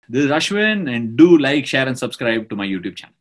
This is Ashwin, and do like, share, and subscribe to my YouTube channel.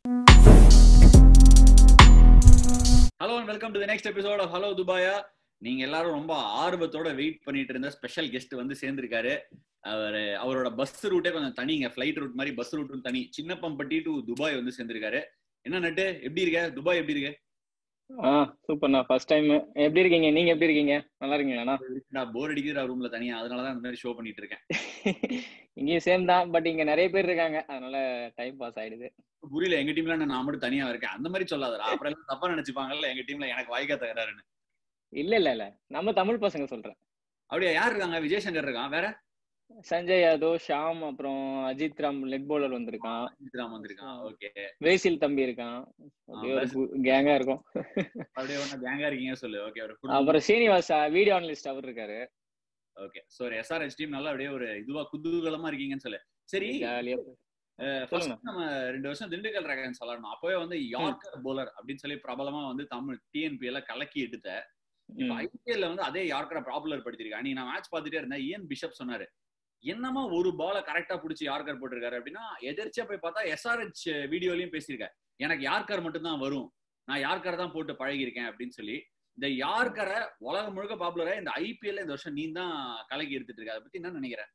Hello and welcome to the next episode of Hello Dubaya. நீங்க எல்லாரும் ரொம்ப ஆர்வத்தோட wait பண்ணிட்டு இருந்த special guest வந்து சேர்ந்திருக்காரு. அவரோட bus ரூட்டே கொஞ்சம் தனிங்க, ஃபிளைட் ரூட் மாதிரி பஸ் ரூட்டும் தனி. சின்னப்பம்பட்டி டு துபாய் வந்து சேர்ந்திருக்காரு. என்ன நட்டு, எப்படி இருக்க? துபாய் எப்படி இருக்கு? சூப்பர்ண்ணா, ஃபர்ஸ்ட் டைம். எப்படி இருக்கீங்க? நீங்க எப்படி இருக்கீங்க? நல்லா இருக்கீங்களாண்ணா? நான் போர் அடிக்கிற ரூம்ல தனியா, அதனாலதான் இந்த மாதிரி ஷோ பண்ணிட்டு இருக்கேன். இங்கேயும் சேம் தான், பட் இங்க நிறைய பேர் இருக்காங்க, அதனால டைம் பாஸ் ஆயிடுது. புரியல, எங்க டீம்ல நான் மட்டும் தனியா இருக்கேன் அந்த மாதிரி சொல்லாதடா, அப்புறம் எல்லாம் தப்பா நினைச்சுப்பாங்கல்ல எங்க டீம்ல எனக்கு வாய்க்கா தகராறுன்னு. இல்ல நம்ம தமிழ் பசங்க சொல்றேன். அப்படியா? யார் இருக்காங்க? விஜய் சங்கர் இருக்கான், வேற சஞ்சய் யாதவ், ஷாம், அப்புறம் அஜித் ராம் லெக் பவுலர் வந்திருக்கான். அஜித் ராம் வந்திருக்கான். ஓகே, வேசில் தம்பி இருக்கான். கேங்கா இருக்கும். அப்படியே ஒண்ணா கேங்கா இருக்கீங்க சொல்லு. ஓகே, அப்புறம் சீனிவாசா வீடியோ அனலிஸ்ட் அவர் இருக்காரு. ஓகே, சோ எஸ்ஆர்எச் டீம் நல்லா அப்படியே ஒரு இதுவா குதூகலமா இருக்கீங்கன்னு சொல்லு. சரி, நம்ம 2 வருஷம் திண்டுக்கல் டிராகன்ஸ் சொல்லணும். அப்பவே வந்து யார்கர் போலர் அப்படின்னு சொல்லி பிரபலமா வந்து தமிழ் டிஎன்பி எல்லாம் கலக்கி எடுத்த. இப்ப ஐபிஎல்ல வந்து அதே யார்கரை பாப்புலர் படுத்திருக்காங்க. நீ நான் மேட்ச் பார்த்துட்டே இருந்தேன். இயன் பிஷப் சொன்னாரு, என்னமா ஒரு பால கரெக்டா புடிச்சு யார்கர் போட்டிருக்காரு அப்படின்னா, எதிர்ச்சியா போய் பார்த்தா எஸ்ஆர்எச் வீடியோலயும் பேசியிருக்காரு, எனக்கு யார்கர் மட்டும் தான் வரும், நான் யார்கரை தான் போட்டு பழகிருக்கேன் அப்படின்னு சொல்லி. இந்த யார்கரை உலகம் முழுக்க பாப்புலரா இந்த ஐபிஎல்ல இந்த வருஷம் நீ தான் கலக்கி எடுத்துட்டு இருக்க. அதை பத்தி என்ன நினைக்கிறேன்?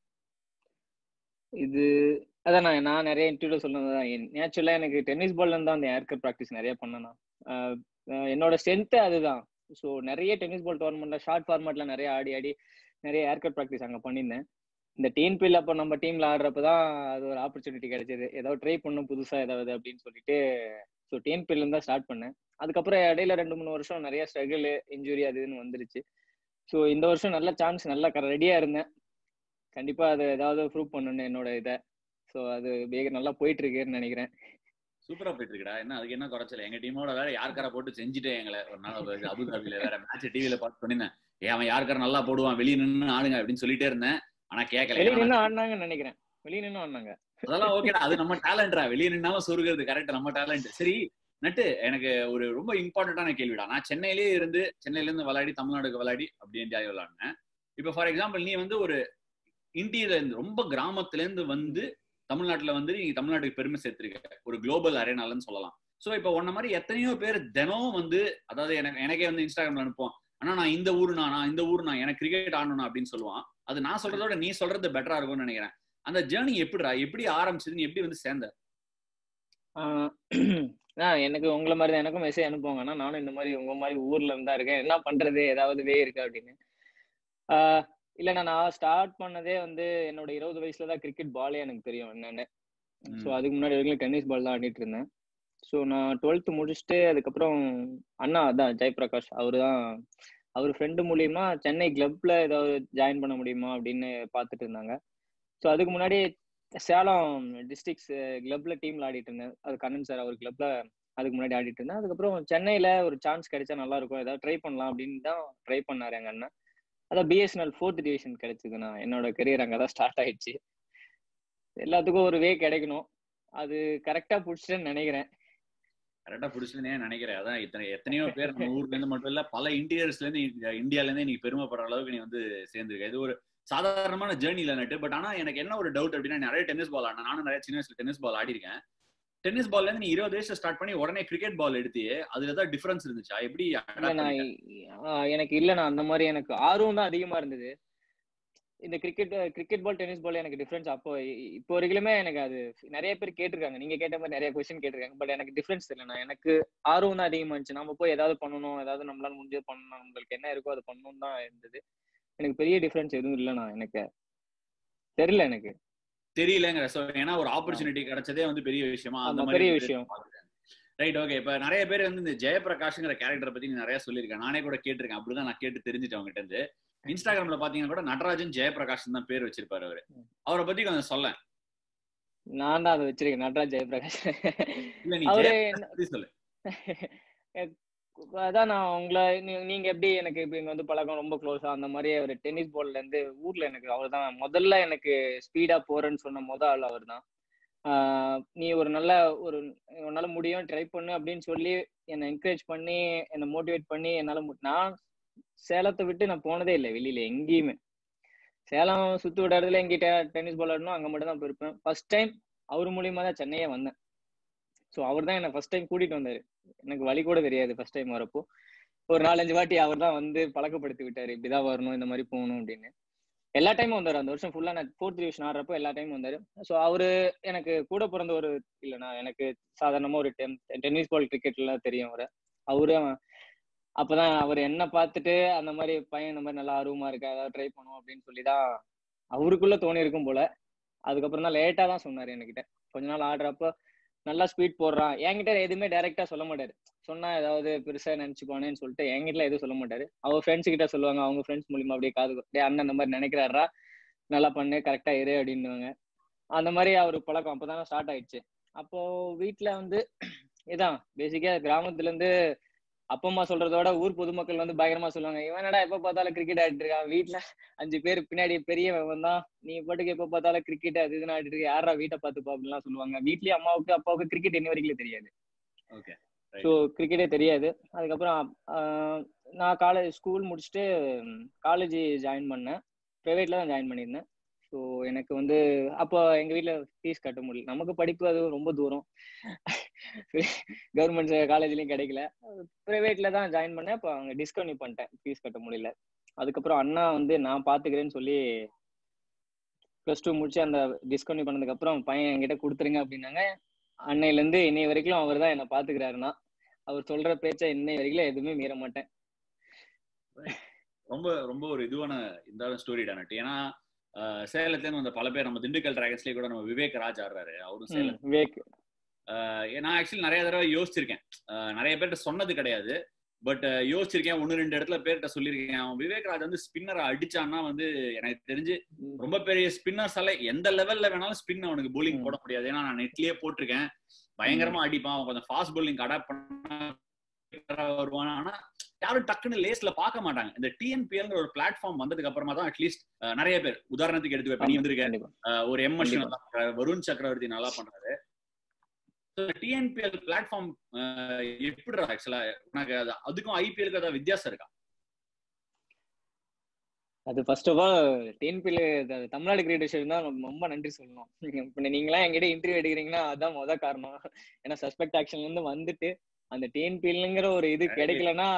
இது அதான் நான் நிறைய இன்டர்வியூல சொன்னதுதான். நேச்சுரலா எனக்கு டென்னிஸ் பால்ல இருந்தா அந்த ஏர்கர் ப்ராக்டிஸ் நிறைய பண்ணேன். என்னோட ஸ்ட்ரென்த் அதுதான். ஸோ நிறைய டென்னிஸ் பால் டோர்னமெண்ட்ல ஷார்ட் ஃபார்மேட்ல நிறைய ஆடி நிறைய ஏர்கர் ப்ராக்டிஸ் அங்கே பண்ணியிருந்தேன். இந்த டிஎன்பிஎல் அப்போ நம்ம டீம்ல ஆடுறப்பதான் அது ஒரு ஆப்பர்ச்சுனிட்டி கிடைச்சது, ஏதாவது ட்ரை பண்ணும் புதுசா ஏதாவது அப்படின்னு சொல்லிட்டு. ஸோ டிஎன்பிஎல் இருந்தா ஸ்டார்ட் பண்ணேன். அதுக்கப்புறம் இடையில 2-3 வருஷம் நிறைய ஸ்ட்ரகிள், இன்ஜுரி அதுன்னு வந்துருச்சு. ஸோ இந்த வருஷம் நல்ல சான்ஸ், நல்லா ரெடியா இருந்தேன். கண்டிப்பா அது ஏதாவது ப்ரூவ் பண்ணணும் என்னோட இதை. ஸோ அது நல்லா போயிட்டு இருக்குன்னு நினைக்கிறேன். சூப்பரா போயிட்டு இருக்குடா. என்ன அதுக்கு என்ன குறைச்சல? எங்க டீமோட வேற யார்காரா போட்டு செஞ்சுட்டேன் எங்களை ஒரு நாள் அபுதாபியில. வேற மேட்ச் டிவில பார்த்து சொன்னேன், அவன் யார்கார நல்லா போடுவான், வெளியே நின்று ஆடுங்க அப்படின்னு சொல்லிட்டே இருந்தேன். ஆனா கேட்கல. வெளியே நின்று ஆடினாங்கன்னு நினைக்கிறேன். வெளியே நின்று ஆடினாங்க. அதெல்லாம் ஓகேடா, அது நம்ம டேலண்டா. வெளியே நின்னாலும் சொருகிறது கரெக்ட், நம்ம டேலண்ட். சரி நட்டு, எனக்கு ஒரு ரொம்ப இம்பார்ட்டன்டான கேள்விடா. நான் சென்னையில இருந்து விளையாடி தமிழ்நாடுக்கு விளையாடி அப்படி என்ஜாய் விளையாடினேன். இப்ப ஃபார் எக்ஸாம்பிள் நீ வந்து ஒரு இந்தியில இருந்து ரொம்ப கிராமத்துல இருந்து வந்து தமிழ்நாட்டுல வந்து நீ தமிழ்நாட்டுக்கு பெருமை சேர்த்திருக்க, ஒரு குளோபல் அரேனாலன்னு சொல்லலாம். சோ இப்ப உன்ன மாதிரி எத்தனையோ பேர் தினம் வந்து, அதாவது எனக்கே வந்து இன்ஸ்டாகிராம்ல அனுப்புவோம், ஆனா நான் இந்த ஊர் நான் எனக்கு கிரிக்கெட் ஆடணும் அப்படின்னு சொல்லுவான். அது நான் சொல்றதோட நீ சொல்றது பெட்டரா இருக்கும்னு நினைக்கிறேன். அந்த ஜேர்னி எப்படி ஆரம்பிச்சது, நீ எப்படி வந்து சேர்ந்த? எனக்கு உங்களை மாதிரி தான், எனக்கும் மெசேஜ் அனுப்புவாங்க. ஆனா நானும் இந்த மாதிரி உங்க மாதிரி ஊர்ல இருந்தா இருக்கேன், என்ன பண்றது, ஏதாவது வே இருக்கு அப்படின்னு. இல்லைண்ணா, நான் ஸ்டார்ட் பண்ணதே வந்து என்னோட 20 வயசுலதான் கிரிக்கெட் பாலே எனக்கு தெரியும் என்னன்னு. ஸோ அதுக்கு முன்னாடி வரைக்கும் டென்னிஸ் பால் தான் ஆடிட்டு இருந்தேன். ஸோ நான் 12th முடிச்சுட்டு அதுக்கப்புறம் அண்ணா அதான் ஜெயபிரகாஷ், அவர் ஃப்ரெண்டு மூலியமா சென்னை கிளப்ல ஏதாவது ஜாயின் பண்ண முடியுமா அப்படின்னு பார்த்துட்டு இருந்தாங்க. ஸோ அதுக்கு முன்னாடி சேலம் டிஸ்ட்ரிக்ஸ் கிளப்ல டீம்ல ஆடிட்டு இருந்தேன். அது கண்ணன் சார் அவர் கிளப்ல அதுக்கு முன்னாடி ஆடிட்டு இருந்தேன். அதுக்கப்புறம் சென்னையில ஒரு சான்ஸ் கிடைச்சா நல்லா இருக்கும், ஏதாவது ட்ரை பண்ணலாம் அப்படின்னு தான் ட்ரை பண்ணாரு எங்க அண்ணன். அதான் பிஎஸ்என்எல் 4th டிவிஷன் கிடைச்சதுண்ணா. என்னோட கரியர் அங்கதான் ஸ்டார்ட் ஆயிடுச்சு. எல்லாத்துக்கும் ஒரு வே கிடைக்கணும், அது கரெக்டா புடிச்சிட்டேன்னு நினைக்கிறேன். கரெக்டா புடிச்சுன்னே நினைக்கிறேன். அதான் எத்தனையோ பேர் நம்ம ஊர்ல இருந்து மட்டும் இல்ல, பல இன்டீரியர்ஸ்ல இருந்து இந்தியால இருந்து நீ பெருமைப்படுற அளவுக்கு நீ வந்து சேர்ந்துருக்க. இது ஒரு சாதாரணமான ஜேர்னில நட்டு. பட் ஆனா எனக்கு என்ன ஒரு டவுட் அப்படின்னா, நிறைய டென்னிஸ் பால் ஆடினேன். நானும் நிறைய சின்ன வயசுல டென்னிஸ் பால் ஆடி இருக்கேன். டென்னிஸ் பால்ல இருந்து நீ 20 வயசுல ஸ்டார்ட் பண்ணி உடனே கிரிக்கெட் பால் எடுத்தியே, அதுல ஏதாவது டிஃபரன்ஸ் இருந்துச்சா? எப்படி? எனக்கு இல்லைண்ணா, அந்த மாதிரி எனக்கு ஆர்வம் தான் அதிகமா இருந்தது. இந்த கிரிக்கெட் பால் டென்னிஸ் பால் எனக்கு டிஃபரன்ஸ் இப்போ வரைக்குமே எனக்கு அது நிறைய பேர் கேட்டிருக்காங்க, நீங்க கேட்ட மாதிரி நிறைய கொஸ்டின் கேட்டிருக்காங்க. பட் எனக்கு டிஃபரன்ஸ் தெரியலண்ணா. எனக்கு ஆர்வம் தான் அதிகமா இருந்துச்சு. நம்ம போய் ஏதாவது பண்ணணும், ஏதாவது நம்மளால முடிஞ்சது பண்ணணும், நம்மளுக்கு என்ன இருக்கோ அதை பண்ணணும் தான் இருந்தது. எனக்கு பெரிய டிஃபரன்ஸ் எதுவும் இல்லைண்ணா, எனக்கு தெரியல. எனக்கு தெரியலங்கிற. ஏன்னா ஒரு ஆப்பர்ச்சுனிட்டி கிடைச்சதே வந்து பெரிய விஷயமா, அந்த மாதிரி பெரிய விஷயம். Right, okay. இப்ப நிறைய பேர் வந்து இந்த ஜெயபிரகாஷ்ங்கிற கேரக்டரை பத்தி நீ நிறைய சொல்லியிருக்கேன், நானே கூட கேட்டிருக்கேன். அப்படிதான் நான் கேட்டு தெரிஞ்சுட்டேன் அவங்ககிட்ட இருந்து. இன்ஸ்டாகிராம்ல பாத்தீங்கன்னா கூட நடராஜன் ஜெயபிரகாஷ் தான் பேர் வச்சிருப்பாரு. அவரை பத்தி கொஞ்சம் சொல்ல. நான் தான் அதை வச்சிருக்கேன், நடராஜ் ஜெயபிரகாஷ். சொல்லு. அதான் நான் உங்களை, நீங்க எப்படி எனக்கு இப்ப இங்க வந்து பழக்கம் ரொம்ப க்ளோஸா, அந்த மாதிரி ஒரு டென்னிஸ் பால்ல இருந்து ஊர்ல எனக்கு அவர் தான் முதல்ல எனக்கு ஸ்பீடா போறேன்னு சொன்ன ஆள் அவர் தான். நீ ஒரு உன்னால முடியும், ட்ரை பண்ணு அப்படின்னு சொல்லி என்னை என்கரேஜ் பண்ணி என்னை மோட்டிவேட் பண்ணி என்னால நான் சேலத்தை விட்டு நான் போனதே இல்லை வெளியில எங்கேயுமே. சேலம் சுத்து விடாதுல எங்கிட்ட டென்னிஸ் பால் ஆடணும், அங்க மட்டும் தான் போயிருப்பேன். ஃபர்ஸ்ட் டைம் அவர் மூலியமா தான் சென்னையே வந்தேன். ஸோ அவர் தான் என்ன ஃபர்ஸ்ட் டைம் கூட்டிட்டு வந்தாரு. எனக்கு வழி கூட தெரியாது ஃபர்ஸ்ட் டைம் வரப்போ. ஒரு 4-5 வாட்டி அவர் தான் வந்து பழக்கப்படுத்தி விட்டாரு, இப்படிதான் வரணும், இந்த மாதிரி போகணும் அப்படின்னு. எல்லா டைமும் வந்தாரு. அந்த வருஷம் ஃபுல்லா நான் 4th டிவிஷன் ஆடுறப்போ எல்லா டைமும் வந்தாரு. ஸோ அவரு எனக்கு கூட பிறந்த ஒரு இல்லைண்ணா, எனக்கு சாதாரணமா ஒரு டென்னிஸ் பால் கிரிக்கெட்ல தெரியும் அவரை. அவரு அப்பதான் அவர் என்ன பார்த்துட்டு அந்த மாதிரி பையன் இந்த மாதிரி நல்லா ஆர்வமா இருக்கா, ஏதாவது ட்ரை பண்ணுவோம் அப்படின்னு சொல்லிதான் அவருக்குள்ள தோணி இருக்கும் போல. அதுக்கப்புறம் தான் லேட்டா தான் சொன்னாரு என்கிட்ட. கொஞ்ச நாள் ஆடுறப்ப நல்லா ஸ்பீட் போடுறான். என்கிட்ட எதுவுமே டைரக்டா சொல்ல மாட்டாரு. சொன்னா ஏதாவது பெருசா நினைச்சுப்பானேன்னு சொல்லிட்டு என்கிட்ட எதுவும் சொல்ல மாட்டாரு. அவர் ஃப்ரெண்ட்ஸ் கிட்ட சொல்லுவாங்க, அவங்க ஃப்ரெண்ட்ஸ் மூலியமா அப்படியே காது அண்ணன் இந்த மாதிரி நினைக்கிறாரா, நல்லா பண்ணு, கரெக்டா இரு அப்படின்னுவாங்க. அந்த மாதிரி அவரு பழக்கம் அப்பதானே ஸ்டார்ட் ஆயிடுச்சு. அப்போ வீட்டுல வந்து இதான் பேசிக்கா கிராமத்துல இருந்து அப்பா அம்மா சொல்றதோட ஊர் பொதுமக்கள் வந்து பயங்கரமா சொல்லுவாங்க, இவனடா எப்ப பார்த்தாலும் கிரிக்கெட் ஆடிட்டு இருக்கான், வீட்டுல 5 பேர் பின்னாடி பெரியவன் தான், நீ பாட்டுக்கு எப்ப பார்த்தாலும் கிரிக்கெட் அது இதுன்னு ஆடிட்டு இருக்க, யாரா வீட்டை பார்த்துப்பா அப்படின்லாம் சொல்லுவாங்க. வீட்லயே அம்மாவுக்கு அப்பாவுக்கு கிரிக்கெட் இன்ன வரைக்கும் தெரியாது. ஸோ கிரிக்கெட்டே தெரியாது. அதுக்கப்புறம் நான் ஸ்கூல் முடிச்சுட்டு காலேஜ் ஜாயின் பண்ணேன். ப்ரைவேட்ல தான் ஜாயின் பண்ணியிருந்தேன். ஸோ எனக்கு வந்து அப்போ எங்க வீட்டுல ஃபீஸ் கட்ட முடியல. நமக்கு படிப்பு அது ரொம்ப தூரம், கவர்மெண்ட் காலேஜ்லயும் கிடைக்கல. பிரைவேட்ல தான் ஜாயின் பண்ணேன். அப்போ அங்க டிஸ்கன்டினியூ பண்ணிட்டேன், ஃபீஸ் கட்ட முடியல. அதுக்கப்புறம் அண்ணா வந்து நான் பாத்துக்கிறேன்னு சொல்லி +2 முடிச்சு அந்த டிஸ்கன்டினியூ பண்ணதுக்கு அப்புறம் பையன் என்கிட்ட கொடுத்துருங்க அப்படின்னாங்க. அன்னையில இருந்து இன்னை வரைக்கும் அவர் தான் என்ன பாத்துக்கிறாருன்னா, அவர் சொல்ற பேச்ச இன்னை வரைக்கும் எதுவுமே மீற மாட்டேன். ரொம்ப ரொம்ப ஒரு இதுவான இந்த ஸ்டோரி டானட். ஏன்னா சேலத்துல வந்த பல பேர், நம்ம திண்டுக்கல் டிராகன்ஸ்லயே கூட நம்ம விவேக் ராஜ் ஆடுறாரு, அவரும் சேலம். விவேக் நான் ஆக்சுவலி நிறைய தடவை யோசிச்சிருக்கேன், நிறைய பேர்கிட்ட சொன்னது கிடையாது, பட் யோசிச்சிருக்கேன். 1-2 இடத்துல பேர்கிட்ட சொல்லியிருக்கேன். அவன் விவேக் ராஜ் வந்து ஸ்பின்னரை அடிச்சான்னா வந்து எனக்கு தெரிஞ்சு ரொம்ப பெரிய ஸ்பின்னர்ஸால எந்த லெவல்ல வேணாலும் ஸ்பின் அவனுக்கு போலிங் போட முடியாது. ஏன்னா நான் நெட்லயே போட்டிருக்கேன், பயங்கரமா அடிப்பான். அவன் கொஞ்சம் ஃபாஸ்ட் போலிங் அடாப்ட் பண்ண வருவான். ஆனா யாரும் டக்குன்னு லேஸ்ல பார்க்க மாட்டாங்க. இந்த டிஎன்பிஎல் ஒரு பிளாட்ஃபார்ம் வந்ததுக்கு அப்புறமா தான் அட்லீஸ்ட் நிறைய பேர், உதாரணத்துக்கு எடுத்து நீ வந்திருக்க, ஒரு எம்எஸ் வருண் சக்கரவர்த்தி நல்லா பண்றாரு. டிஎன்பிஎல் பிளாட்ஃபார்ம் எப்படி ஆக்சுவலா உனக்கு அதுக்கும் ஐபிஎலுக்கு ஏதாவது வித்தியாசம் இருக்கா? அது first of all TNPL Tamil Nadu creators தான் ரொம்ப நன்றி சொல்லணும். இப்ப நீங்களாம் என்கிட்ட இன்டர்வியூ எடுக்கிறீங்கன்னா அதான் முத காரணம். ஏன்னா சஸ்பெக்ட் ஆக்ஷன்ல இருந்து வந்துட்டு அந்த டிஎன்பிஎல்ங்கிற ஒரு இது கிடைக்கலன்னா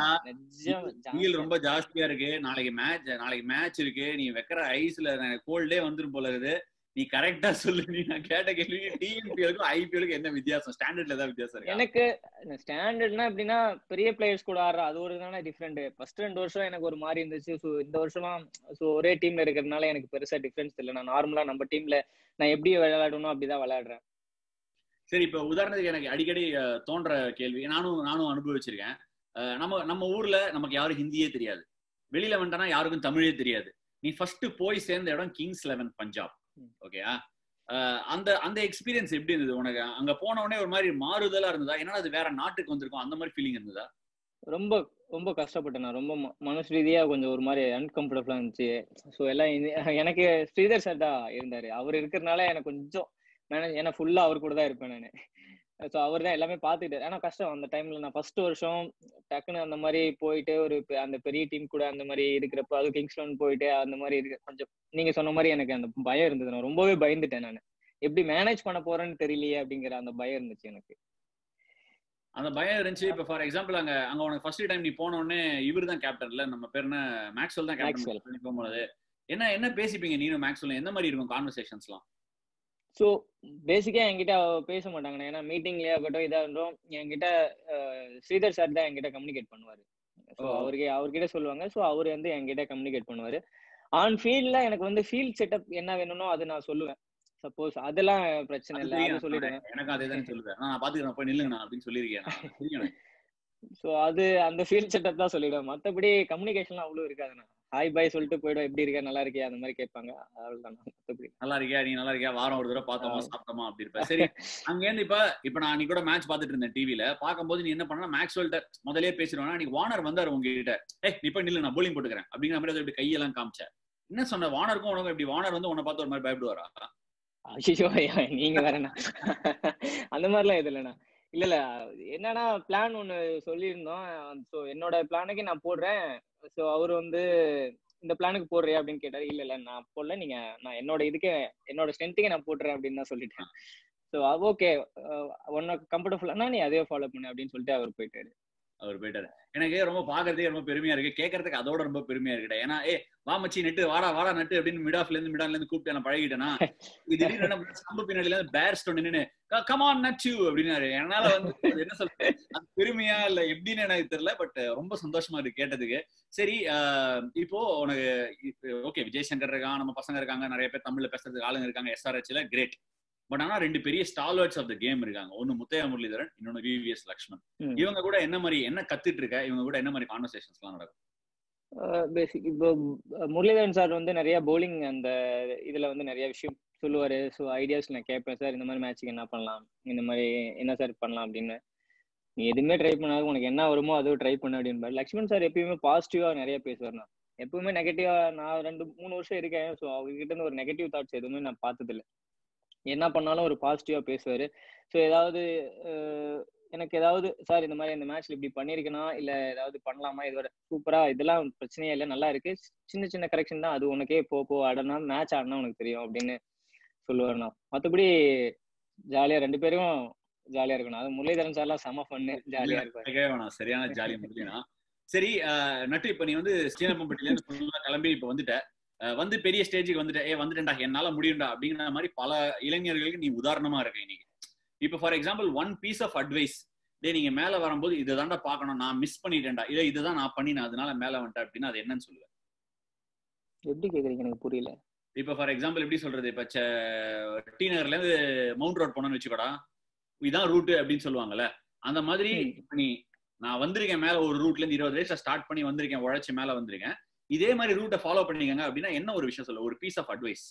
ரொம்ப ஜாஸ்தியா இருக்கு. நாளைக்கு மேட்ச் இருக்கு, நீ வைக்கிற ஐஸ்ல கோல்டே வந்துரும் போல இருக்குது. நீ கரெக்டா சொல்லு. நீ நான் கேட்ட கேள்வி டிஎன்பிஎலுக்கும் ஐபிஎலுக்கும் என்ன வித்தியாசம்? ஸ்டாண்டர்ட்ல ஏதாவது வித்தியாசம் இருக்கு? எனக்கு ஸ்டாண்டர்ட்னா எப்படின்னா பெரிய பிளேயர்ஸ் கூட ஆடுற அது ஒரு தானே டிஃப்ரெண்ட். ஃபர்ஸ்ட் 2 வருஷம் எனக்கு ஒரு மாதிரி இருந்துச்சு. ஸோ இந்த வருஷம்லாம் ஒரே டீம்ல இருக்கிறதுனால எனக்கு பெருசா டிஃபரன்ஸ் இல்லை. நான் நார்மலா நம்ம டீம்ல நான் எப்படி விளையாடணும் அப்படிதான் விளையாடுறேன். சரி, இப்ப உதாரணத்துக்கு எனக்கு அடிக்கடி தோன்ற கேள்வி, நானும் அனுபவிச்சிருக்கேன். நம்ம ஊர்ல நமக்கு யாரும் ஹிந்தியே தெரியாது, வெளியில வந்துட்டா யாருக்கும் தமிழே தெரியாது. நீ ஃபர்ஸ்ட் போய் சேர்ந்த இடம் கிங்ஸ் 11 பஞ்சாப். ஓகேயா? அந்த எக்ஸ்பீரியன்ஸ் எப்படி இருந்தது உனக்கு? அங்க போன உடனே ஒரு மாதிரி மாறுதலா இருந்ததா? ஏன்னா அது வேற நாட்டுக்கு வந்திருக்கும், அந்த மாதிரி ஃபீலிங் இருந்ததா? ரொம்ப ரொம்ப கஷ்டப்பட்டேன் நான். ரொம்ப மனசு ரீதியா கொஞ்சம் ஒரு மாதிரி அன்கம்ஃபர்டபுளா இருந்துச்சு. ஸோ எல்லாம் எனக்கு ஸ்ரீதர் சார் தான் இருந்தாரு. அவர் இருக்கிறதுனால எனக்கு கொஞ்சம் மேனேஜ், ஏன்னா ஃபுல்லா அவர் கூட தான் இருப்பேன் நான். ஸோ அவர் தான் எல்லாமே பார்த்துக்கிட்டாரு. ஆனா கஷ்டம் அந்த டைம்ல. நான் ஃபர்ஸ்ட் வருஷம் டக்குன்னு அந்த மாதிரி போயிட்டு ஒரு அந்த பெரிய டீம் கூட அந்த மாதிரி இருக்கிறப்ப, அது கிங்ஸ் 11 போயிட்டு அந்த மாதிரி இருக்கு, கொஞ்சம் நீங்க சொன்ன மாதிரி எனக்கு அந்த பயம் இருந்தது. நான் ரொம்பவே பயந்துட்டேன். நான் எப்படி மேனேஜ் பண்ண போறேன்னு தெரியலையே அப்படிங்கிற அந்த பயம் இருந்துச்சு எனக்கு. அந்த பயம் இருந்துச்சு. இப்ப ஃபார் எக்ஸாம்பிள் அங்க உனக்கு ஃபர்ஸ்ட் டைம் நீ போன உடனே இவர் தான் கேப்டன்ல, நம்ம பேர் என்ன, மேக்ஸ்வெல் தான் கேப்டன். போகும்போது என்ன பேசிப்பீங்க நீனும் மேக்ஸ்வெல்? எந்த மாதிரி இருக்கும் கான்வர்சேஷன்ஸ்லாம்? ஸோ பேசிக்கா என்கிட்ட பேச மாட்டாங்கண்ணா. ஏன்னா மீட்டிங்லயே ஆகட்டும் இதா இருந்தோம், என்கிட்ட ஸ்ரீதர் சார் தான் என்கிட்ட கம்யூனிகேட் பண்ணுவாரு. ஸோ அவர்கிட்ட சொல்லுவாங்க. ஸோ அவர் வந்து என்கிட்ட கம்யூனிகேட் பண்ணுவாரு. ஆன் ஃபீல்ட்ல எனக்கு வந்து ஃபீல்ட் செட்டப் என்ன வேணும்னோ அது நான் சொல்லுவேன். சப்போஸ் அதெல்லாம் பிரச்சனை இல்லை, அது சொல்லிடுவேன். எனக்கு அதே தான் சொல்லுவேன், நான் பாத்துக்கிறேன் போய் நில்லுங்க அப்படின்னு சொல்லியிருக்கேன். ஸோ அது அந்த ஃபீல்ட் செட்டப் தான் சொல்லிடுவேன். மற்றபடி கம்யூனிகேஷன்லாம் அவ்வளோ இருக்காதுண்ணா. ஹாய் பாய் சொல்லிட்டு போயிடும், எப்படி இருக்கா, நல்லா இருக்கியா, அந்த மாதிரி கேட்பாங்க. அவ்வளவுதான். மற்றபடி நல்லா இருக்கியா, நீ நல்லா இருக்கியா, வாரம் ஒரு தடவை பார்த்தோமா சாப்பிட்டோமா அப்படி இருப்பேன். சரி, அங்கேருந்து இப்ப நான் நீ கூட மேட்ச் பார்த்துட்டு இருந்தேன் டிவில பார்க்கும்போது, நீ என்ன பண்ணா மேக்ஸ்வெல்ட்ட முதலே பேசிடுவானா, நீ வார்னர் வந்தாரு உங்ககிட்ட, நீ போய் நில்லு நான் போலிங் போட்டுக்கிறேன் அப்படிங்கிற மாதிரி இப்படி கையெல்லாம் காமிச்சேன். என்ன சொன்ன வார்னருக்கும் உனக்கு? இப்படி வார்னர் வந்து உன்னை பார்த்து ஒரு மாதிரி பயப்படுவாரா? ஐயோ நீங்க வேறண்ணா, அந்த மாதிரிலாம் எது இல்லைண்ணா. இல்ல என்னன்னா பிளான் ஒண்ணு சொல்லியிருந்தோம். ஸோ என்னோட பிளானுக்கு நான் போடுறேன். ஸோ அவரு வந்து இந்த பிளானுக்கு போடுறியா அப்படின்னு கேட்டாரு. இல்ல நான் போடல, நீங்க நான் என்னோட ஸ்ட்ரென்த்துக்கே நான் போட்டுறேன் அப்படின்னு தான் சொல்லிட்டேன். ஸோ ஓகே உனக்கு கம்ஃபர்டபுளானா நீ அதே ஃபாலோ பண்ணு அப்படின்னு சொல்லிட்டு அவர் போயிட்டாரு. எனக்கு ரொம்ப பாக்குறதுக்கே ரொம்ப பெருமையா இருக்கு, கேட்கறதுக்கு அதோட ரொம்ப பெருமையா இருக்குடா. ஏன்னா வா மச்சி நட்டு வாடா நட்டு அப்படின்னு மிடாஃப்ல இருந்து கூப்பிட்டு நான் பழகிட்டேன்னா திடீர்னு ஸ்டம்பு பின்னாடில இருந்து பேர் ஸ்டோன் நின்னு கம் ஆன் நட் யூ அப்படின்னாரு. என்னால என்ன சொல்றது, அது பெருமையா இல்ல எப்படின்னு எனக்கு தெரியல. பட் ரொம்ப சந்தோஷமா இருக்கு கேட்டதுக்கு. சரி, இப்போ உனக்கு ஓகே விஜய் சங்கர் இருக்கான், நம்ம பசங்க இருக்காங்க, நிறைய பேர் தமிழ்ல பேசுறதுக்கு ஆளுங்க இருக்காங்க SRHல, கிரேட். பட் ஆனா 2 பெரிய ஸ்டால்வர்ட்ஸ் ஆஃப் த கேம் இருக்காங்க. ஒன்னு முத்தையா முரளிதரன், இன்னொன்னு VVS லக்ஷ்மன். இவங்க கூட என்ன கத்துட்டு இருக்க, இவங்க கூட என்ன மாதிரி கான்வர்சேஷன்ஸ் எல்லாம் நடக்கும்? பேசிக் இப்போ முரளிதரன் சார் வந்து நிறைய பவுலிங் அந்த இதுல வந்து நிறைய விஷயம் சொல்லுவாரு. ஸோ ஐடியாஸ் நான் கேட்பேன், சார் இந்த மாதிரி மேட்சுக்கு என்ன பண்ணலாம், இந்த மாதிரி என்ன சார் பண்ணலாம் அப்படின்னு. நீ எதுவுமே ட்ரை பண்ணாது, உனக்கு என்ன வருமோ அதுவும் ட்ரை பண்ண அப்படின்னு. லக்ஷ்மண் சார் எப்பயுமே பாசிட்டிவா நிறைய பேசுவார். நான் எப்பவுமே நெகட்டிவா, நான் 2-3 வருஷம் இருக்கேன். ஸோ அவர்கிட்ட இருந்து ஒரு நெகட்டிவ் தாட்ஸ் எதுவுமே நான் பார்த்தது இல்லை. என்ன பண்ணாலும் ஒரு பாசிட்டிவா பேசுவாரு. ஸோ ஏதாவது எனக்கு ஏதாவது சார் இந்த மாதிரி இந்த மேட்ச்ல இப்படி பண்ணிருக்கணும், இல்ல ஏதாவது பண்ணலாமா, இதோட சூப்பரா, இதெல்லாம் பிரச்சனையே இல்லை, நல்லா இருக்கு, சின்ன சின்ன கரெக்ஷன் தான், அது உனக்கே போ ஆடனா மேட்ச் ஆடினா உனக்கு தெரியும் அப்படின்னு சொல்லுவாருண்ணா. மற்றபடி ஜாலியா 2 பேரும் ஜாலியா இருக்கணும். அது முரளிதரன் சார்லாம் செம பண்ணு, ஜாலியா இருப்பாரு, சரியான ஜாலி முரளினா. சரி நட்டு, இப்ப நீ வந்து ஸ்ரீரங்கம்பட்டில இருந்து ஃபுல்லா கிளம்பி இப்ப வந்துட்ட, வந்து பெரிய ஸ்டேஜுக்கு வந்துட்டேன்டா, என்னால முடியும்டா அப்படிங்கிற மாதிரி பல இளைஞர்களுக்கு நீ உதாரணமா இருக்க இன்னைக்கு. இப்ப for example one piece of advice, நீங்க மேல வரும்போது இதுதான்டா பாக்கணும், நான் மிஸ் பண்ணிட்டேன்டா, இதுதான் நான் பண்ணினேன் அதனால மேல வந்துட்டேன் அப்படின்னா அது என்னன்னு சொல்லுவேன்? எப்படி கேக்குறீங்க எனக்கு புரியல. இப்ப ஃபார் எக்ஸாம்பிள் எப்படி சொல்றது, இப்ப டி நகர்ல இருந்து மவுண்ட் ரோட் போனோம்னு வச்சுக்கோடா, இதான் ரூட் அப்படின்னு சொல்லுவாங்கல்ல, அந்த மாதிரி நீ நான் வந்திருக்கேன் மேல ஒரு ரூட்ல இருந்து 20 வயசுல ஸ்டார்ட் பண்ணி வந்திருக்கேன், உழைச்சு மேல வந்திருக்கேன், இதே மாதிரி ரூட்டை ஃபாலோ பண்ணிக்கங்க அப்படின்னா என்ன ஒரு விஷயம் சொல்ல, ஒரு பீஸ் ஆஃப் அட்வைஸ்?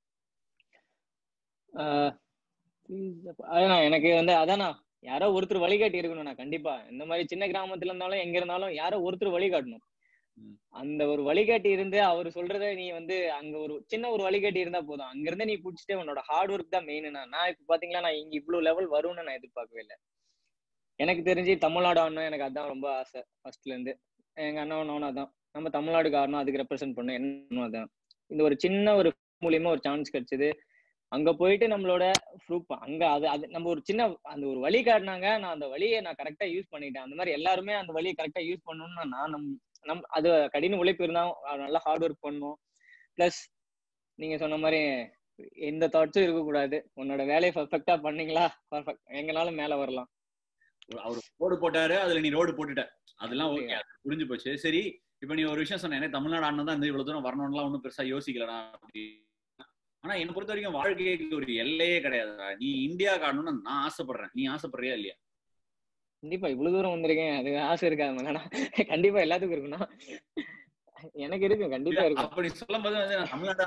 எனக்கு வந்து அதானா, யாரோ ஒருத்தர் வழிகாட்டி இருக்கணும்னா, கண்டிப்பா இந்த மாதிரி சின்ன கிராமத்துல இருந்தாலும் எங்க இருந்தாலும் யாரோ ஒருத்தர் வழிகாட்டணும். அந்த ஒரு வழிகாட்டி இருந்து அவர் சொல்றத நீ வந்து அங்க ஒரு சின்ன ஒரு வழிகாட்டி இருந்தா போதும், அங்க இருந்து நீ புடிச்சிட்டு உன்னோட ஹார்ட் ஒர்க் தான் மெயின். நான் இப்ப பாத்தீங்களா, நான் இங்க இவ்வளவு லெவல் வரும்னு நான் எதிர்பார்க்கவே இல்லை. எனக்கு தெரிஞ்சு தமிழ்நாடு ஆடணும், எனக்கு அதான் ரொம்ப ஆசை ஃபர்ஸ்ட்ல இருந்து. எங்க அண்ணன் அதான், நம்ம தமிழ்நாடுக்கு ஆடணும், அதுக்கு ரெப்ரசென்ட் பண்ணணும், என்ன அதான். இந்த ஒரு சின்ன ஒரு மூலியமா ஒரு சான்ஸ் கிடைச்சது, அங்க போயிட்டு நம்மளோட ப்ரூஃப் அங்க அது நம்ம ஒரு சின்ன அந்த ஒரு வழி காட்டினாங்க, நான் அந்த வழியை நான் கரெக்டா யூஸ் பண்ணிட்டேன். அந்த மாதிரி எல்லாருமே அந்த வழியை கரெக்டா யூஸ் பண்ணணும்னு நான் அது கடின உழைப்பு இருந்தா நல்லா ஹார்ட் ஒர்க் பண்ணணும். பிளஸ் நீங்க சொன்ன மாதிரி எந்த தாட்ஸும் இருக்கக்கூடாது, உன்னோட வேலையை பர்ஃபெக்டா பண்ணீங்களா பர்ஃபெக்ட், எங்கனாலும் மேல வரலாம். அவர் ரோடு போட்டாரு, அதுல நீ ரோடு போட்டுட்ட, அதெல்லாம் ஓகே, புரிஞ்சு போச்சு. சரி, இப்ப நீ ஒரு விஷயம் சொன்ன, தமிழ்நாடு ஆனதான் இந்த இவ்வளவு தூரம் வரணும்லாம் ஒன்னும் பெருசா யோசிக்கலடா அப்படி. ஆனா என்ன பொறுத்த வரைக்கும் வாழ்க்கைக்கு ஒரு எல்லையே கிடையாதுடா. நீ இந்தியா காணணும்னு நான் ஆசைப்படுறேன், நீ ஆசைப்படுறியா இல்லையா? கண்டிப்பா இவ்வளவு தூரம் வந்திருக்கேன், அது ஆசை இருக்காது, கண்டிப்பா எல்லாத்துக்கும் இருக்குண்ணா. எனக்கு இருக்கு, கண்டிப்பா இருக்கு. அப்படி சொல்லும் போது நான் தமிழ்நாடு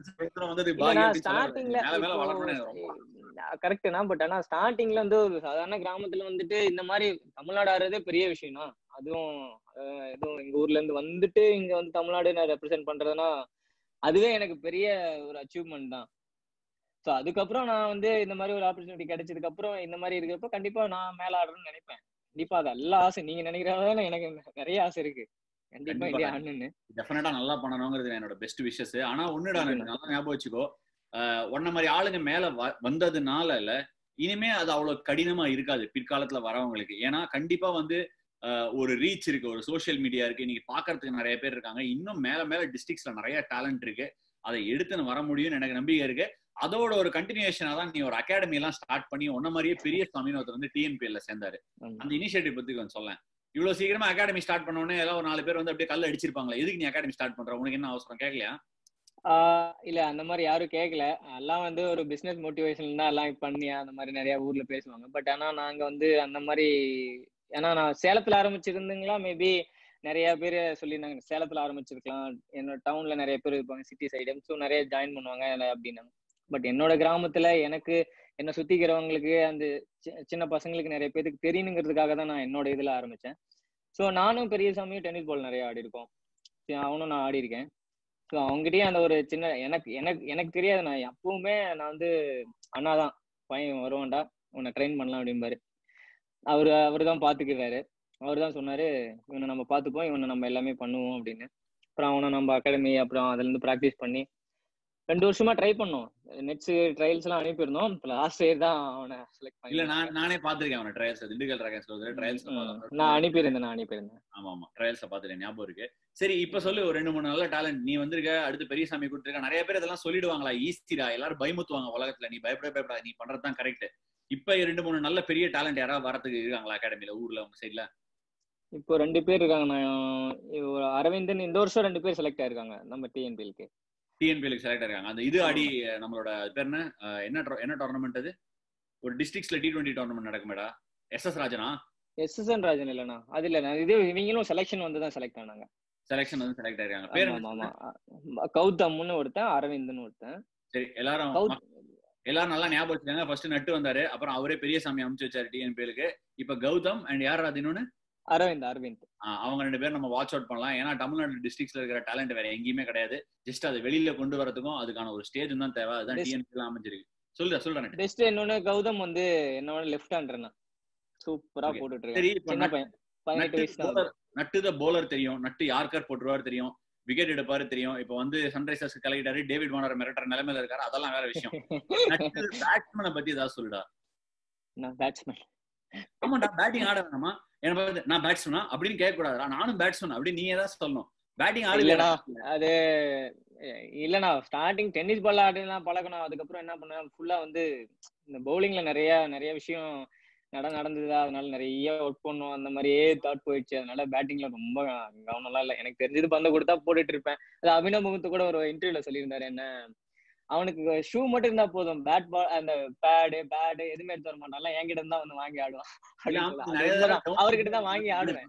கரெக்ட்னா, பட் ஆனா ஸ்டார்டிங்ல வந்து ஒரு சாதாரண கிராமத்துல வந்துட்டு இந்த மாதிரி தமிழ்நாடு ஆடுறதே பெரிய விஷயம்னா, அதுவும் எங்க ஊர்ல இருந்து வந்துட்டு இங்க வந்து தமிழ்நாடு நான் ரெப்ரசென்ட் பண்றதுன்னா அதுவே எனக்கு பெரிய ஒரு அச்சீவ்மெண்ட் தான். ஸோ அதுக்கப்புறம் நான் வந்து இந்த மாதிரி ஒரு ஆப்பர்ச்சுனிட்டி கிடைச்சதுக்கு அப்புறம் இந்த மாதிரி இருக்கிறப்ப கண்டிப்பா நான் மேல ஆடுறேன்னு நினைப்பேன். கண்டிப்பா அது எல்லா ஆசை, நீங்க நினைக்கிறதால எனக்கு நிறைய ஆசை இருக்கு, கண்டிப்பா இந்தியா ஆடணும்னு. டெஃபினட்டா நல்லா பண்ணணுங்கிறது என்னோட பெஸ்ட் விஷஸ். ஆனா ஒண்ணுடா, நல்லா ஞாபகம் வச்சுக்கோ, ஒன்ன மாதிரி ஆளுங்க மேல வந்ததுனால இல்ல, இனிமே அது அவ்வளவு கடினமா இருக்காது பிற்காலத்துல வரவங்களுக்கு. ஏன்னா கண்டிப்பா வந்து ஒரு ரீச் இருக்கு, ஒரு சோசியல் மீடியா இருக்கு, நீங்க பாக்குறதுக்கு நிறைய பேர் இருக்காங்க, இன்னும் மேல மேல டிஸ்ட்ரிக்ட்ஸ்ல நிறைய டேலண்ட் இருக்கு, அதை எடுத்துன்னு வர முடியும்னு எனக்கு நம்பிக்கை இருக்கு. அதோட ஒரு கண்டினியூஷனா தான் நீ ஒரு அகாடமி எல்லாம் ஸ்டார்ட் பண்ணி ஒன்ன மாதிரியே பெரிய சாமின்னு ஒருத்தர் வந்து TNPL சேர்ந்தாரு. அந்த இனிஷியேட்டிவ் பத்தி கொஞ்சம் சொல்லேன். இவ்வளவு சீக்கிரமா அகாடமி ஸ்டார்ட் பண்ணோன்னே எல்லாம் ஒரு 4 பேர் வந்து அப்படியே கல்ல அடிச்சிருப்பாங்களா, எதுக்கு நீ அகாடமி ஸ்டார்ட் பண்ற, உனக்கு என்ன அவசரம், கேட்கலையா? இல்ல அந்த மாதிரி யாரும் கேட்கல, எல்லாம் வந்து ஒரு பிசினஸ் மோட்டிவேஷன் தான் எல்லாம் பண்ணியா அந்த மாதிரி நிறைய ஊர்ல பேசுவாங்க. பட் ஆனா நாங்க வந்து அந்த மாதிரி, ஏன்னா நான் சேலத்துல ஆரம்பிச்சிருந்தீங்களா, மேபி நிறைய பேர் சொல்லியிருந்தாங்க சேலத்துல ஆரம்பிச்சிருக்கலாம், என்னோட டவுன்ல நிறைய பேர் இருப்பாங்க சிட்டி சைடு, ஸோ நிறைய ஜாயின் பண்ணுவாங்க அப்படின்னாங்க. பட் என்னோட கிராமத்துல எனக்கு என்ன சுத்திக்கிறவங்களுக்கு அந்த சின்ன பசங்களுக்கு நிறைய பேருக்கு தெரியணுங்கிறதுக்காக தான் நான் என்னோட இதுல ஆரம்பிச்சேன். ஸோ நானும் பெரிய சாமியும் டென்னிஸ் பால் நிறைய ஆடி இருக்கோம், அவனும் நான் ஆடி இருக்கேன். ஸோ அவங்ககிட்டயே அந்த ஒரு சின்ன எனக்கு தெரியாது, நான் எப்பவுமே நான் வந்து அண்ணாதான் பையன் வருவான்டா உன்னை ட்ரெயின் பண்ணலாம் அப்படின்பாரு. அவரு தான் பாத்துக்கிறாரு, அவரு தான் சொன்னாரு இவனை நம்ம பாத்துப்போம், இவனை நம்ம எல்லாமே பண்ணுவோம் அப்படின்னு. அப்புறம் அவனை நம்ம அகாடமி அப்புறம் அதுல இருந்து ப்ராக்டிஸ் பண்ணி 2 வருஷமா ட்ரை பண்ணோம். நெட்ஸ் ட்ரையல்ஸ் எல்லாம் அனுப்பியிருந்தோம். லாஸ்ட் இயர் தான் அவனை செலக்ட் பண்ணி. இல்ல நானே பாத்துருக்கேன் அவனை ட்ரையல்ஸ், திண்டுக்கல் டிராகன்ஸ்ல ட்ரையல்ஸ் நான் அனுப்பியிருந்தேன். ஆமா ட்ரையல்ஸ் பாத்துட்டேன், ஞாபகம் இருக்கு. சரி இப்ப சொல்லு, ஒரு 2-3 நல்ல டேலண்ட் நீ வந்திருக்க, அடுத்து பெரியசாமி கொடுத்துருக்க. நிறைய பேர் இதெல்லாம் சொல்லிடுவாங்களா, ஈஸிடா, எல்லாரும் பயமுத்துவாங்க உலகத்துல, நீ பயப்படாத, நீ பண்றதுதான் கரெக்ட். இப்ப 2-3 நல்ல பெரிய டேலண்ட் யாராவது வரதுக்கு இருக்காங்களா அகாடமில, ஊர்ல உங்க சைட்ல? இப்போ 2 பேர் இருக்காங்க. அரவிந்தன் இந்த வருஷம் 2 பேர் செலக்ட் ஆயிருக்காங்க நம்ம டிஎன்பிஎலுக்கு செலக்ட் ஆயிருக்காங்க. அந்த இது ஆடி நம்மளோட பேர் என்ன டோர்னமெண்ட் அது, ஒரு டிஸ்ட்ரிக்ட்ஸ்ல T20 டோர்னமெண்ட் நடக்குமேடா, எஸ்எஸ் ராஜன் இல்லனா அது இல்ல, இது இவங்களும் செலக்ஷன் வந்து தான் செலக்ட் ஆனாங்க. செலக்ஷன் வந்து செலக்ட் ஆயிருக்காங்க. பேர் ஆமா கௌதம்னு ஒருத்தன், அரவிந்தன் ஒருத்தன். சரி எல்லாரும் நல்லா ஞாபகம் வச்சுக்காங்க. ஃபர்ஸ்ட் நட்டு வந்தாரு, அப்புறம் அவரே பெரியசாமி அனுப்பிச்சு வச்சாரு டிஎன்பிஎலுக்கு. இப்ப கௌதம் அண்ட் யார் அது இன்னொன்னு அரவிந்த் அவங்க 2 பேரும் நம்ம வாட்ச் அவுட் பண்ணலாம். ஏன்னா தமிழ்நாடு டிஸ்ட்ரிக்ட்ஸ்ல இருக்கிற டேலண்ட் வேற எங்கேயுமே கிடையாது. ஜஸ்ட் அதை வெளியில கொண்டு வரதுக்கும் அதுக்கான ஒரு ஸ்டேஜ் தான் தேவை. அதுதான் டிஎன்பிஎல் அமைஞ்சிருக்கு. சொல்றேன். பெஸ்ட் இன்னொன்னு கௌதம் வந்து என்னோட லெஃப்ட் ஹேண்டர்னா சூப்பரா போட்டுட்டு இருக்கான். சின்ன பையன், 18 வயசு தான். நட்டு த பவுலர் தெரியும், நட்டு யார்கர் போட்டுருவாரு தெரியும், விக்கெட் எடுப்பாரு தெரியும். இப்ப வந்து சன்ரைசர்ஸ் கலெக்டாரு, டேவிட் வார்னர் மிரட்டர் நிலைமையில இருக்காரு, அதெல்லாம் வேற விஷயம். பேட்ஸ்மேனை பத்தி ஏதாவது சொல்லுடா. நான் பேட்ஸ்மேன். ஆமாடா, பேட்டிங் ஆட வேணாமா? என்ன பார்த்து நான் பேட்ஸ்மேனா அப்படின்னு கேட்க கூடாதுடா, நானும் பேட்ஸ்மேன் அப்படி நீ ஏதாவது சொல்லணும். பேட்டிங் ஆடலடா, அது இல்லண்ணா. ஸ்டார்டிங் டென்னிஸ் பால் ஆடினா பழகணும். அதுக்கப்புறம் என்ன பண்ண, ஃபுல்லா வந்து இந்த பவுலிங்ல நிறைய விஷயம் நடந்தது. அதனால நிறைய ஒர்க் பண்ணும், அந்த மாதிரியே தாட் போயிடுச்சு. அதனால பேட்டிங்ல ரொம்ப கவனம்லாம் இல்லை. எனக்கு தெரிஞ்சது பந்து கொடுத்தா போட்டுட்டு இருப்பேன். அது அபினவ் முகுந்த் கூட ஒரு இன்டர்வியூல சொல்லியிருந்தாரு, என்ன அவனுக்கு ஷூ மட்டும் இருந்தா போதும், பேட் பால் அந்த பேடு எதுவுமே எடுத்து வர மாட்டான், என்கிட்ட தான் வந்து வாங்கி ஆடுவான். அவர்கிட்ட தான் வாங்கி ஆடுவேன்.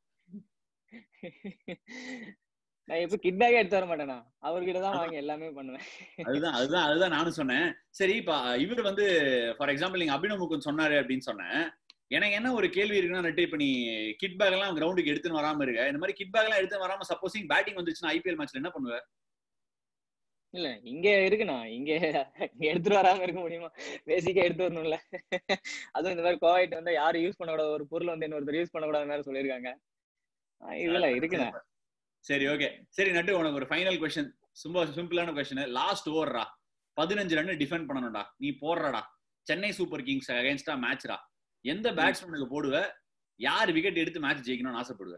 நான் எப்ப கிட் பேக்கே எடுத்து வர மாட்டேனா, அவர்கிட்ட தான் வாங்கி எல்லாமே பண்ணுவேன். அதுதான் நானும் சொன்னேன். சரி இப்ப இவர் வந்து ஃபார் எக்ஸாம்பிள் நீங்க அபினவ் முகுந்த் சொன்னாரு அப்படின்னு சொன்னேன். எனக்கு என்ன ஒரு கேள்வி இருக்குன்னா, நட்டு இப்ப நீ கிட் பேக் எல்லாம் கிரவுண்டுக்கு எடுத்துன்னு வராம இருக்க, இந்த மாதிரி கிட் பேக் எல்லாம் எடுத்து வராம சப்போஸிங் பேட்டிங் வந்துச்சுன்னா ஐபிஎல் மேட்ச்ல என்ன பண்ணுவ? இல்ல இங்க இருக்குண்ணா, இங்க எடுத்துட்டு வராம இருக்க முடியுமா? பேசிக்கா எடுத்து வரணும்ல. அதுவும் இந்த மாதிரி கோவிட் வந்து யாரும் யூஸ் பண்ணக்கூடாது, ஒரு பொருள் வந்து இன்னொருத்தர் யூஸ் பண்ணக்கூடாது மாதிரி சொல்லியிருக்காங்க. இதுல இருக்குண்ணா. சரி ஓகே. சரி நட்டு, உனக்கு ஒரு ஃபைனல் கொஸ்டின், ரொம்ப சிம்பிளான கொஸ்டின். லாஸ்ட் ஓவர்ரா 15 ரன் டிஃபெண்ட் பண்ணணும்டா, நீ போடுறடா, சென்னை சூப்பர் கிங்ஸ் அகைன்ஸ்டா மேட்ச்ரா, எந்த பேட்ஸ்மேனுக்கு போடுவ? யார் விக்கெட் எடுத்து மேட்ச் ஜெயிக்கணும்னு ஆசைப்படுவ?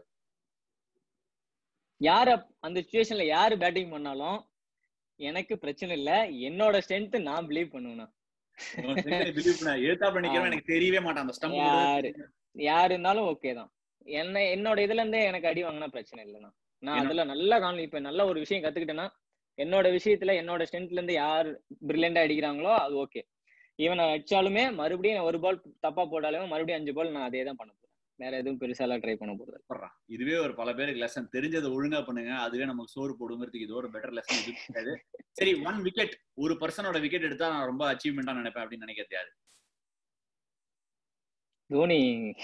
யார் அந்த சிச்சுவேஷன்ல யாரு பேட்டிங் பண்ணாலும் எனக்கு பிரச்சனை இல்ல. என்னோட ஸ்ட்ரென்த் நான் பிலீவ் பண்ணுவேன். எனக்கு தெரியவே மாட்டான், யாரு இருந்தாலும் ஓகே தான். என்னோட இதுல இருந்தே எனக்கு அடி வாங்கினா பிரச்சனை இல்லைண்ணா. நான் அதுல நல்லா இப்ப நல்ல ஒரு விஷயம் கத்துக்கிட்டேன்னா, என்னோட விஷயத்துல என்னோட ஸ்ட்ரென்த்ல இருந்து யார் பிரில்லியண்டா அடிக்கிறாங்களோ அது ஓகே. ஈவன் நான் அடிச்சாலுமே மறுபடியும் ஒரு பால் தப்பா போட்டாலுமே மறுபடியும் 5 பால் நான் அதே தான் பண்ண போறேன். வேற எதுவும் பெருசாலாம் ட்ரை பண்ண போறது. இதுவே ஒரு பல பேருக்கு லெசன். தெரிஞ்சதை ஒழுங்கா பண்ணுங்க, அதுவே நமக்கு சோறு போடுங்கிறதுக்கு இது ஒரு பெட்டர் லெசன் இருக்காது. சரி, 1 விக்கெட், ஒரு பர்சனோட விக்கெட் எடுத்தா நான் ரொம்ப அச்சீவ்மெண்டா நினைப்பேன் அப்படின்னு நினைக்கிறது யாரு? தோனி.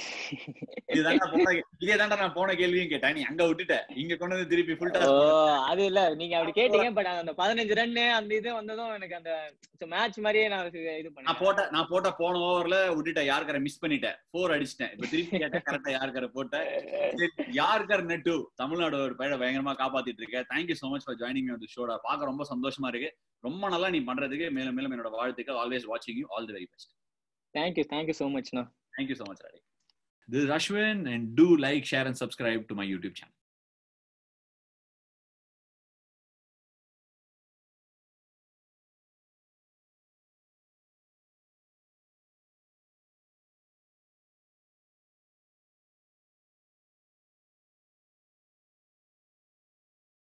இதேதான்டா நான் போன கேள்வியும் கேட்டேன், நீ அங்க விட்டுட்ட, இங்க கொண்டு வந்து திருப்பி ஃபுல் டாஸ். அது இல்ல, நீங்க அப்படி கேட்டீங்க. பட் அந்த 15 ரன் அந்த இது வந்ததும் எனக்கு அந்த மேட்ச் மாதிரியே நான் இது பண்ணேன். நான் போட்ட போன ஓவர்ல விட்டுட்டேன், யார்கரை மிஸ் பண்ணிட்டேன், 4 அடிச்சிட்டேன். இப்ப திருப்பி கேட்டேன், கரெக்டா யார்கரை போட்டேன். யார்கர் நட்டு தமிழ்நாடு ஒரு பையனை பயங்கரமா காப்பாத்திட்டு இருக்கேன். Thank you so much for joining me on the ஷோடா. பார்க்க ரொம்ப சந்தோஷமா இருக்கு. ரொம்ப நல்லா நீ பண்றதுக்கு மேலும் மேலும் என்னோட வாழ்த்துக்கள். ஆல்வேஸ் வாட்சிங் you. All the very best. Thank you so much. Thank you so much, Radi. This is Ashwin, and do like, share and subscribe to my YouTube channel.